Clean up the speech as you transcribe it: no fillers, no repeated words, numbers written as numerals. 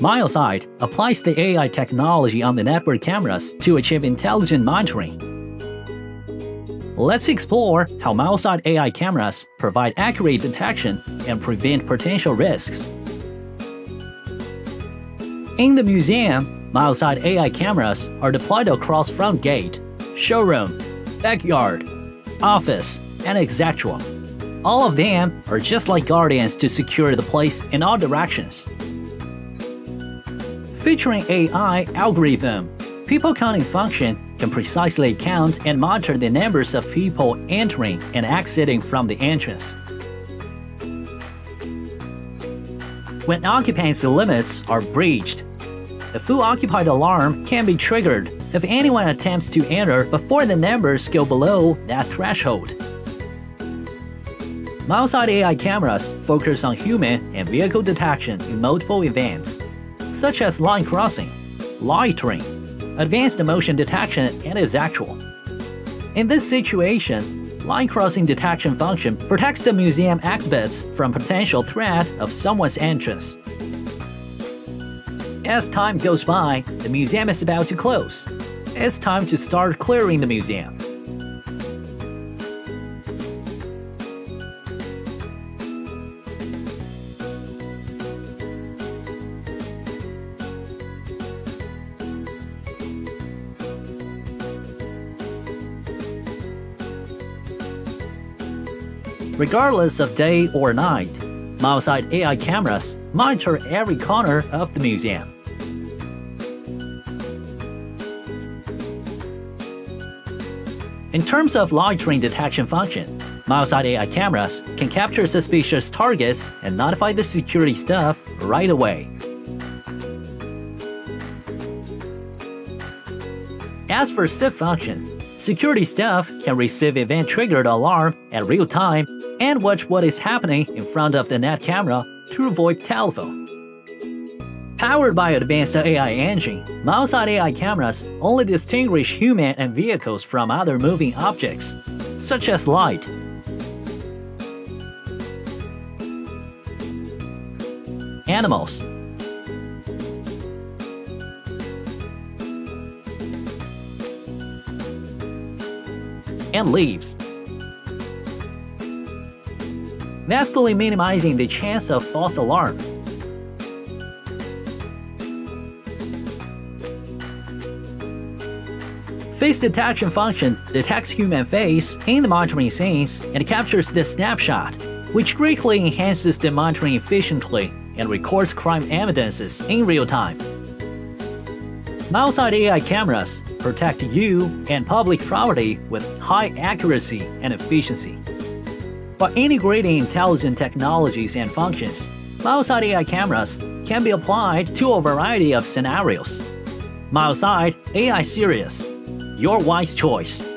Milesight applies the AI technology on the network cameras to achieve intelligent monitoring. Let's explore how Milesight AI cameras provide accurate detection and prevent potential risks. In the museum, Milesight AI cameras are deployed across front gate, showroom, backyard, office, and etc. All of them are just like guardians to secure the place in all directions. Featuring AI algorithm, people counting function can precisely count and monitor the numbers of people entering and exiting from the entrance. When occupancy limits are breached, the full occupied alarm can be triggered if anyone attempts to enter before the numbers go below that threshold. Milesight AI cameras focus on human and vehicle detection in multiple events, such as line crossing, loitering, advanced motion detection, and etc. In this situation, line crossing detection function protects the museum exhibits from potential threat of someone's entrance. As time goes by, the museum is about to close. It's time to start clearing the museum. Regardless of day or night, Milesight AI cameras monitor every corner of the museum. In terms of loitering detection function, Milesight AI cameras can capture suspicious targets and notify the security staff right away. As for SIP function, security staff can receive event-triggered alarm at real time and watch what is happening in front of the net camera through VoIP telephone. Powered by advanced AI engine, Milesight AI cameras only distinguish human and vehicles from other moving objects, such as light. Animals, and leaves, vastly minimizing the chance of false alarm. Face detection function detects human face in the monitoring scenes and captures the snapshot, which greatly enhances the monitoring efficiently and records crime evidences in real time. Milesight AI cameras protect you and public property with high accuracy and efficiency. By integrating intelligent technologies and functions, Milesight AI cameras can be applied to a variety of scenarios. Milesight AI Series, your wise choice.